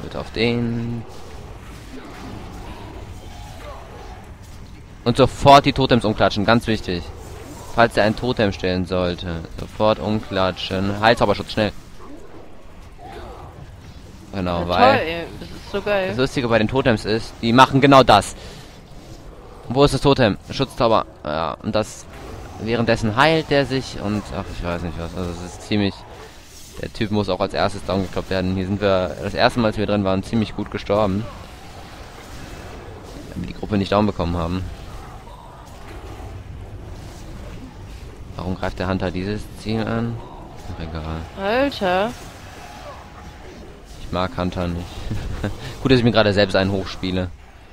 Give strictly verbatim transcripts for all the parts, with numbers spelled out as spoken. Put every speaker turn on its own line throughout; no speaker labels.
Bitte auf den. Und sofort die Totems umklatschen, ganz wichtig. Falls er ein Totem stellen sollte. Sofort umklatschen. Heilzauberschutz, schnell. Genau,
ja,
weil...
Toll, ey. Das ist so geil.
Das Lustige bei den Totems ist, die machen genau das. Wo ist das Totem? Schutzzauber. Ja, und das... Währenddessen heilt der sich und... Ach, ich weiß nicht was. Also es ist ziemlich... Der Typ muss auch als erstes down gekloppt werden. Hier sind wir... Das erste Mal, als wir drin waren, ziemlich gut gestorben. Weil wir die Gruppe nicht down bekommen haben. Warum greift der Hunter dieses Ziel an? Ach, egal.
Alter.
Ich mag Hunter nicht. Gut, dass ich mir gerade selbst einen hochspiele.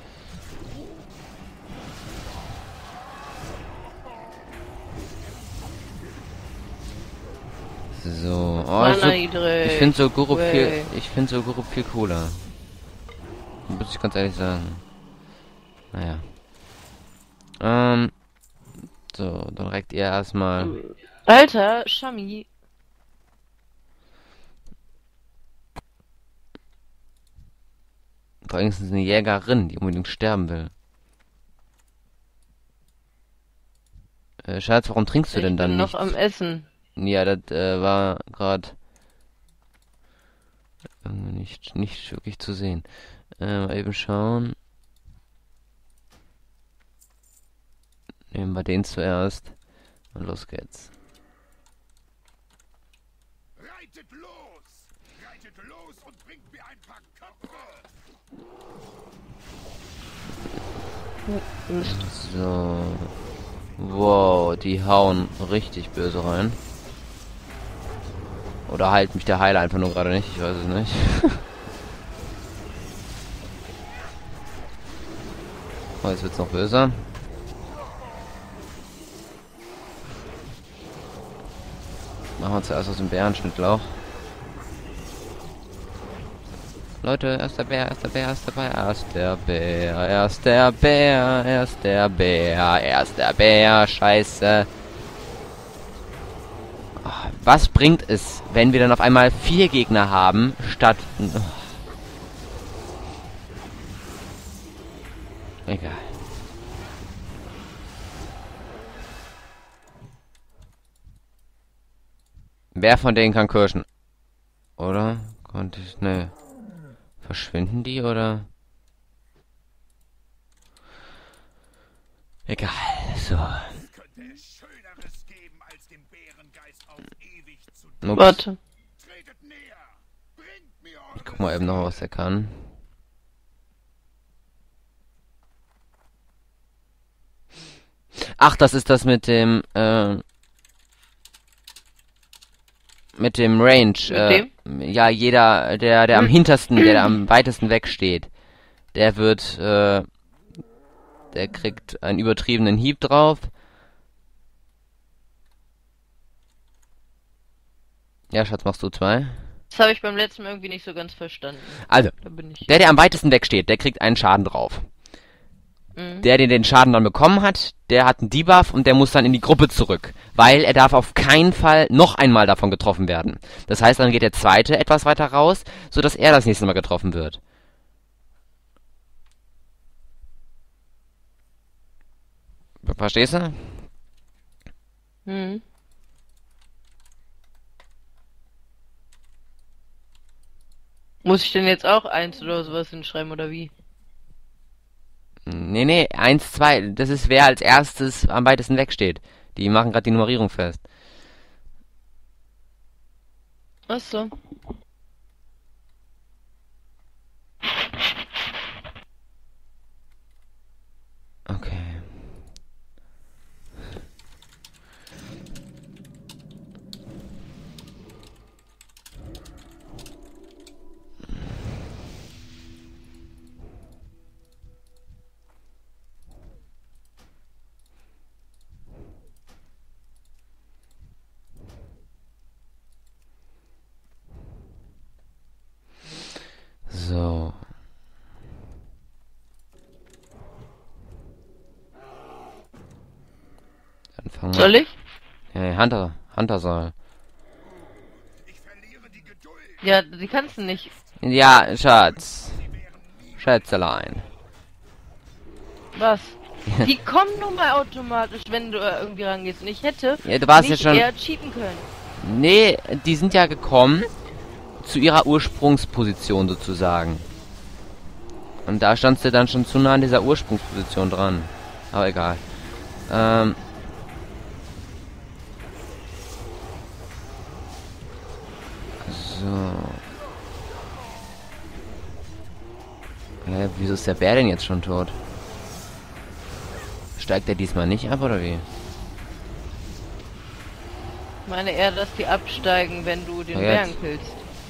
So. Oh, ich, so, ich finde so Guru viel, ich finde so Guru viel cooler. Muss ich ganz ehrlich sagen. Naja. Ähm. So, dann reckt ihr erstmal.
Alter, Shami.
Vor allem ist es eine Jägerin, die unbedingt sterben will. Äh, Schatz, warum trinkst du
Ich
denn dann
bin
nicht?
noch am Essen.
Ja, das äh, war gerade nicht nicht wirklich zu sehen. Äh, mal eben schauen. Nehmen wir den zuerst. Und los geht's.
Reitet los! Reitet los und bringt mir ein paar Köpfe!
So. Wow, die hauen richtig böse rein. Oder heilt mich der Heiler einfach nur gerade nicht, ich weiß es nicht. Oh, jetzt wird's noch böser. Machen wir zuerst aus dem Bärenschnittlauch. Leute, erster Bär, erster Bär, erster Bär, erster Bär, erster Bär, erster Bär, erster Bär, scheiße. Oh, was bringt es, wenn wir dann auf einmal vier Gegner haben, statt... Oh. Egal. Wer von denen kann kirschen? Oder? Konnte ich... Ne. Verschwinden die, oder? Egal, so.
Könnte es Schöneres geben, als dem Bärengeist auf ewig zu
Ups.
Warte.
tretet näher! Bringt mir
Ich guck mal eben noch, was er kann. Ach, das ist das mit dem, äh, mit dem Range.
Mit
äh,
dem?
Ja, jeder, der, der am hintersten, der, der am weitesten weg steht, der wird, äh, der kriegt einen übertriebenen Hieb drauf. Ja, Schatz, machst du zwei?
Das habe ich beim letzten Mal irgendwie nicht so ganz verstanden.
Also,
Da bin ich.
der, der am weitesten weg steht, der kriegt einen Schaden drauf.
Mhm.
Der, der den Schaden dann bekommen hat, der hat einen Debuff und der muss dann in die Gruppe zurück. Weil er darf auf keinen Fall noch einmal davon getroffen werden. Das heißt, dann geht der zweite etwas weiter raus, sodass er das nächste Mal getroffen wird. Verstehst du?
Mhm. Muss ich denn jetzt auch eins oder sowas hinschreiben oder wie?
Nee, nee, eins, zwei, das ist wer als erstes am weitesten weg steht. Die machen gerade die Nummerierung fest.
Ach so.
Okay. So. Dann fangen wir.
Soll ich?
Ja, Hunter, Hunter soll.
Ich verliere die Geduld!
Ja, die kannst du nicht.
Ja, Schatz. Schätzelein.
Was? Die kommen nun mal automatisch, wenn du äh, irgendwie rangehst. Und ich hätte
Ja, du warst
nicht
ja schon...
eher cheaten können.
Nee, die sind ja gekommen zu ihrer Ursprungsposition sozusagen. Und da standst du dann schon zu nah an dieser Ursprungsposition dran. Aber egal. Ähm... So. Hä, wieso ist der Bär denn jetzt schon tot? Steigt er diesmal nicht ab, oder wie?
Ich meine eher, dass die absteigen, wenn du den
Oh,
Bären
jetzt.
killst.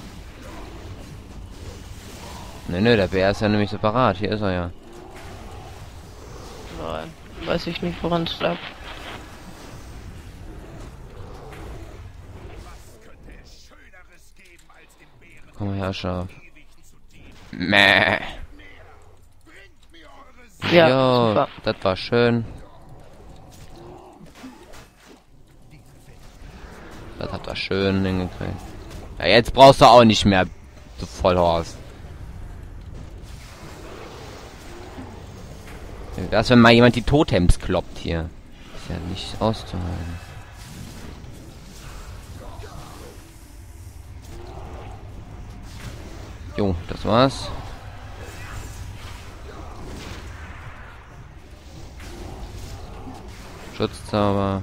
Nö, nö, der Bär ist ja nämlich separat. Hier ist er ja.
Nein, weiß ich nicht, woran es lag.
Könnte es Schöneres geben, als dem Bären
Komm mal her, Schaf.
ewig zu dienen?
Mäh.
Bringt mir eure Seele.
Ja,
Jo,
super.
das war schön. Das hat er schön hingekriegt. Ja, jetzt brauchst du auch nicht mehr, du Vollhorst. Das, wenn mal jemand die Totems kloppt hier. Ist ja nicht auszuhalten. Jo, das war's. Schutzzauber.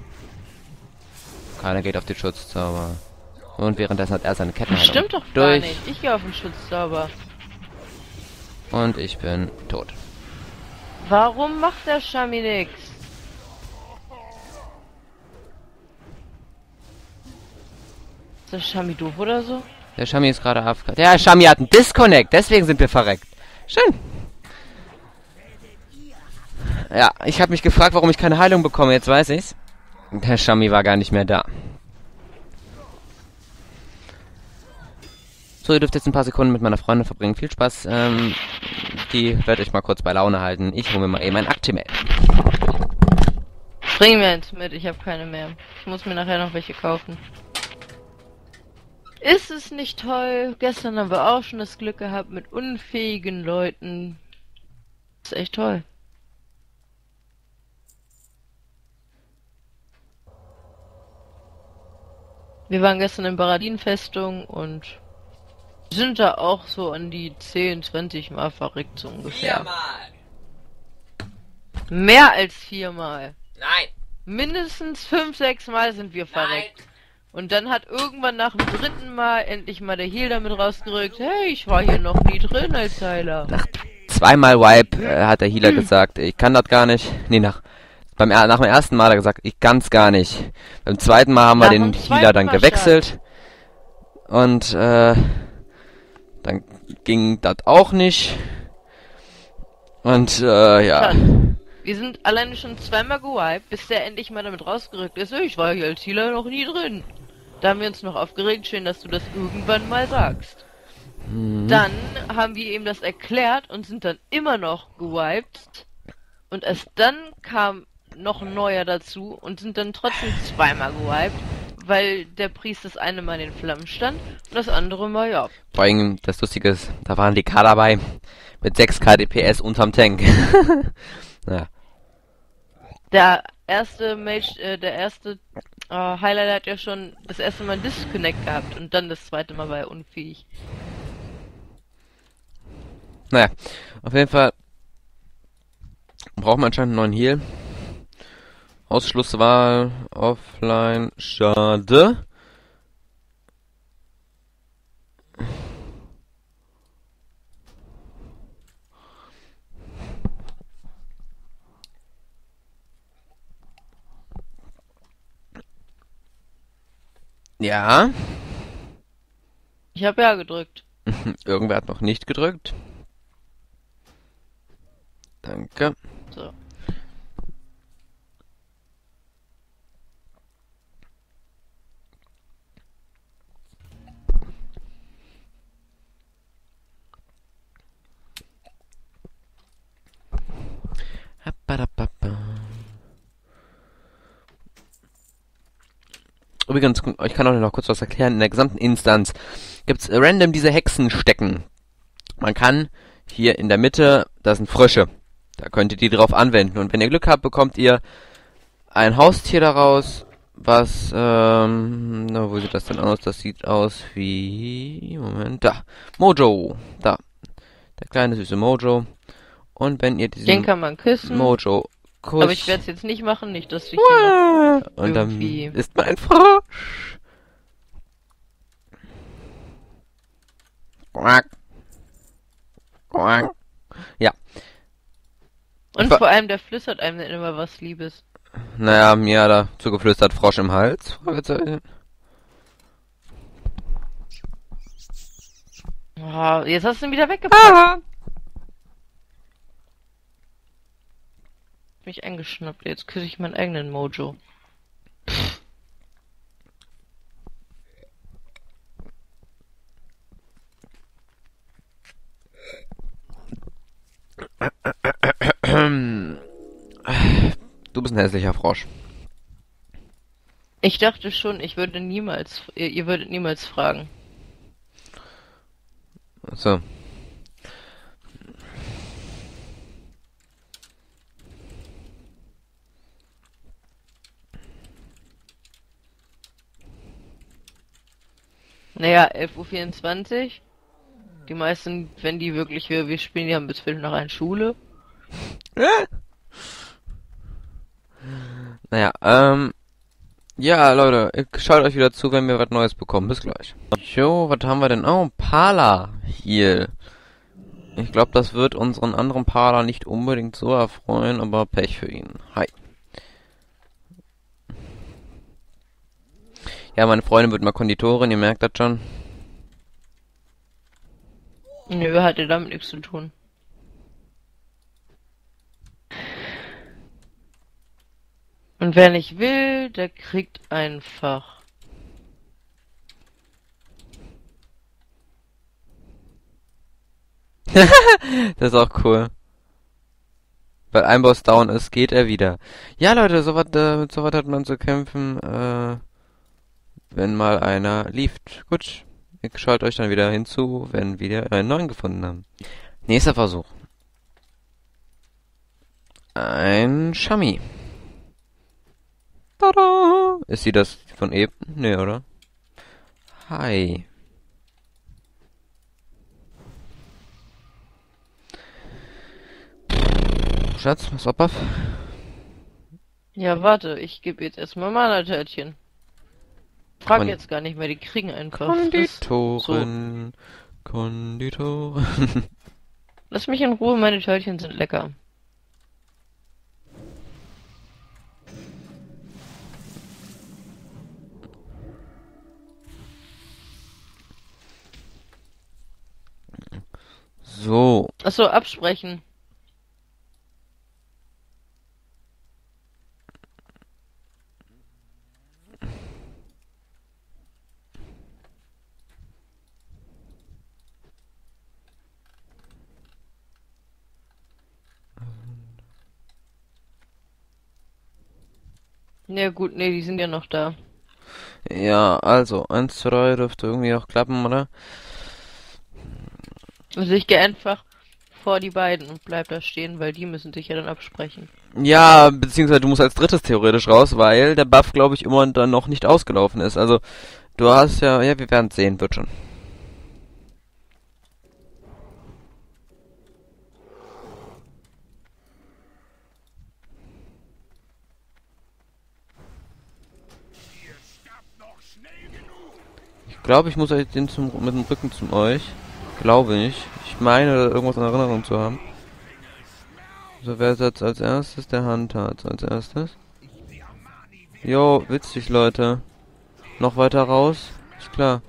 Keiner geht auf die Schutzzauber. Und währenddessen hat er seine Ketten
Das stimmt doch gar
durch.
nicht. Ich gehe auf den Schutzzauber.
Und ich bin tot.
Warum macht der Shami nix? Ist der Shami doof oder so?
Der Shami ist gerade A F K. Der Shami hat einen Disconnect, deswegen sind wir verreckt. Schön. Ja, ich habe mich gefragt, warum ich keine Heilung bekomme. Jetzt weiß ich's. Der Shami war gar nicht mehr da. So, ihr dürft jetzt ein paar Sekunden mit meiner Freundin verbringen. Viel Spaß. Ähm, die werde ich mal kurz bei Laune halten. Ich hole mir mal eben ein Actimel.
Bring mir eins mit, ich habe keine mehr. Ich muss mir nachher noch welche kaufen. Ist es nicht toll? Gestern haben wir auch schon das Glück gehabt mit unfähigen Leuten. Ist echt toll. Wir waren gestern in Baradin-Festung und sind da auch so an die zehn, zwanzig Mal verreckt, so ungefähr.
Viermal.
Mehr als viermal.
Nein.
Mindestens fünf, sechs Mal sind wir verreckt. Und dann hat irgendwann nach dem dritten Mal endlich mal der Heal damit rausgerückt. Hey, ich war hier noch nie drin als Heiler.
Nach zweimal Wipe äh, hat der Healer gesagt, ich kann das gar nicht. Nee, nach beim er nach dem ersten Mal hat er gesagt, ich kann's gar nicht. Beim zweiten Mal haben wir
Nach
den
dem zweiten
Healer dann
Mal
gewechselt. Und äh, dann ging das auch nicht. Und äh, ja.
Schatz, wir sind alleine schon zweimal gewiped, bis der endlich mal damit rausgerückt ist. Ich war hier als Healer noch nie drin. Da haben wir uns noch aufgeregt. Schön, dass du das irgendwann mal sagst.
Mhm.
Dann haben wir ihm das erklärt und sind dann immer noch gewiped. Und erst dann kam noch ein neuer dazu und sind dann trotzdem zweimal gewiped, weil der Priest das eine Mal in den Flammen stand und das andere Mal ja.
Vor allem, das Lustige ist, da waren die K dabei mit sechs K D P S unterm Tank. Ja.
Der erste Mage, äh, der erste äh, Highlight hat ja schon das erste Mal ein Disconnect gehabt und dann das zweite Mal war er unfähig.
Naja, auf jeden Fall braucht man anscheinend einen neuen Heal. Ausschlusswahl, offline, schade. Ja.
Ich habe ja gedrückt.
Irgendwer hat noch nicht gedrückt. Danke.
So.
Übrigens, ich kann auch noch kurz was erklären. In der gesamten Instanz gibt's random diese Hexenstecken. Man kann hier in der Mitte, das sind Frösche. Da könnt ihr die drauf anwenden. Und wenn ihr Glück habt, bekommt ihr ein Haustier daraus, was, ähm, na, wo sieht das denn aus? Das sieht aus wie, Moment, da, Mojo, da, der kleine süße Mojo. Und wenn ihr diesen
Den kann man küssen.
Mojo küsst,
Aber ich werde es jetzt nicht machen, nicht, dass ich hier noch
und dann
irgendwie...
ist man ein Frosch. Quack. Quack. Ja.
Und
Ver-
vor allem, der flüstert einem dann immer was Liebes.
Naja, mir hat er zugeflüstert, Frosch im Hals. Fragezeichen.
Oh, jetzt hast du ihn wieder weggepackt. Mich eingeschnappt. Jetzt küsse ich meinen eigenen Mojo.
Du bist ein hässlicher Frosch.
Ich dachte schon, ich würde niemals, ihr, ihr würdet niemals fragen.
So.
Naja, elf Uhr vierundzwanzig. Die meisten, wenn die wirklich, wir, wir spielen, die haben bis Viertel nach eins Schule.
Naja, ähm. Ja, Leute, schaut euch wieder zu, wenn wir was Neues bekommen. Bis gleich. Jo, was haben wir denn? Oh, Pala hier. Ich glaube, das wird unseren anderen Pala nicht unbedingt so erfreuen, aber Pech für ihn. Hi. Ja, meine Freundin wird mal Konditorin, ihr merkt das schon.
Nö, hatte damit nichts zu tun. Und wer nicht will, der kriegt einfach.
Das ist auch cool. Weil ein Boss down ist, geht er wieder. Ja, Leute, sowas, äh, mit sowas hat man zu kämpfen, äh, wenn mal einer lieft. Gut, ich schalte euch dann wieder hinzu, wenn wir einen neuen gefunden haben. Nächster Versuch. Ein Shami. Tada! Ist sie das von eben? Nee, oder? Hi. Schatz, was ab?
Ja, warte, ich gebe jetzt erstmal Mana-Törtchen. Frag
Kon-
jetzt gar nicht mehr, die kriegen einfach.
Konditoren. Konditoren.
Lass mich in Ruhe, meine Törtchen sind lecker.
So.
Achso, absprechen. Ja gut, nee, die sind ja noch da.
Ja, also, eins, zwei dürfte irgendwie auch klappen, oder?
Also ich gehe einfach vor die beiden und bleib da stehen, weil die müssen sich ja dann absprechen.
Ja, beziehungsweise du musst als drittes theoretisch raus, weil der Buff, glaube ich, immer dann noch nicht ausgelaufen ist. Also, du hast ja, ja, wir werden sehen, wird schon.
Ihr sterbt noch schnell genug.
Ich glaube, ich muss euch den zum, mit dem Rücken zum euch. Glaube ich. Ich meine, irgendwas in Erinnerung zu haben. So, wer ist jetzt als erstes? Der Handtat als erstes. Jo, witzig, Leute. Noch weiter raus? Ist klar.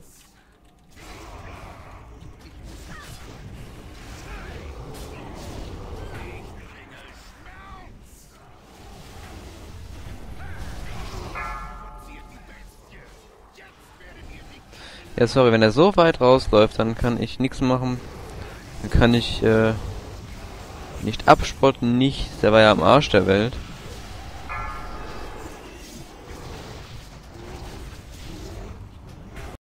Ja, sorry, wenn er so weit rausläuft, dann kann ich nichts machen. Dann kann ich, äh, nicht abspotten, nichts. Der war ja am Arsch der Welt.